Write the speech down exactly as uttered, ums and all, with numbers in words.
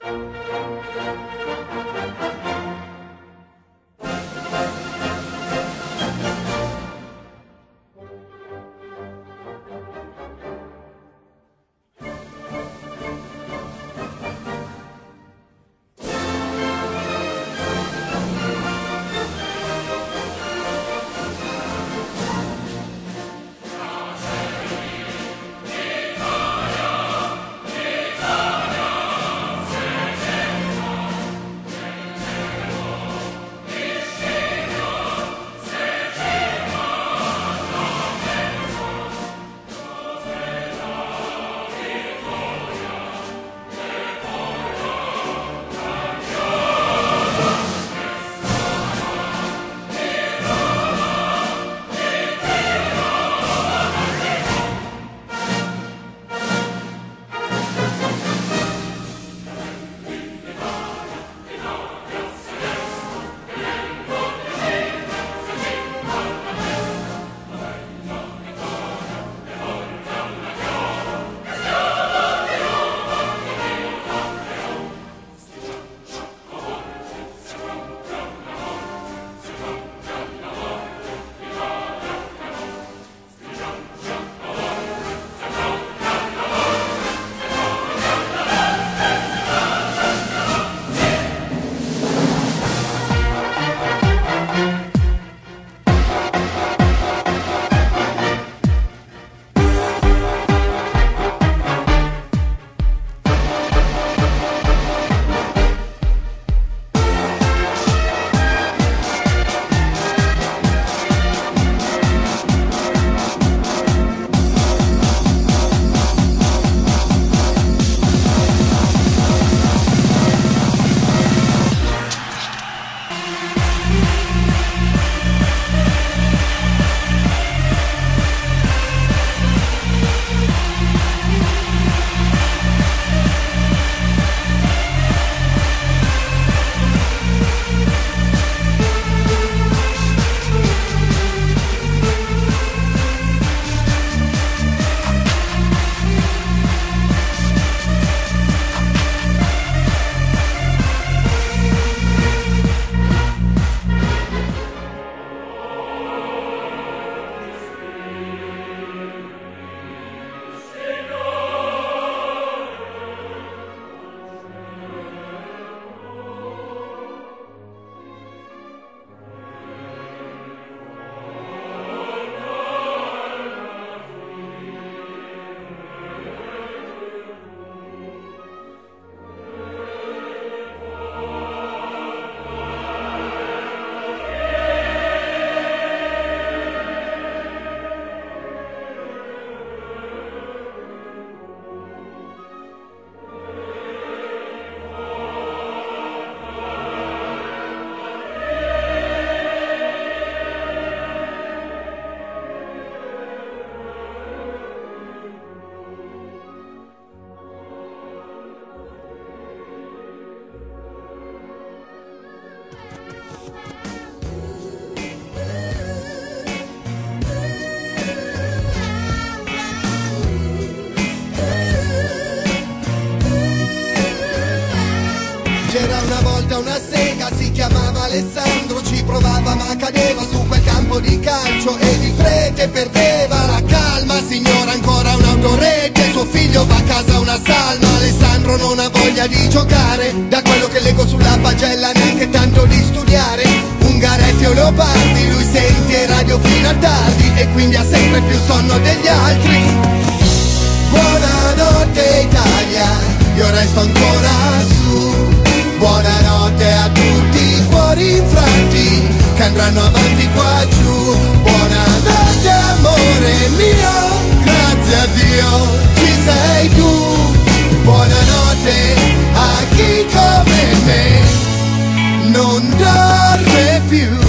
C'era una volta una sega, si chiamava Alessandro, ci provava ma cadeva su quel campo di calcio ed il prete perdeva la calma. Signora, ancora un'autorete, suo figlio va a casa una salma. Alessandro non ha voglia di giocare, da quello che leggo sulla pagella neanche tanto di studiare. Ungaretti o Leopardi, lui sente radio fino a tardi e quindi ha sempre più sonno degli altri. Buonanotte Italia, io resto ancora su. Buonanotte a tutti i cuori infranti che andranno avanti qua giù. Buonanotte amore mio, grazie a Dio ci sei tu. Buonanotte a chi come me non dorme più.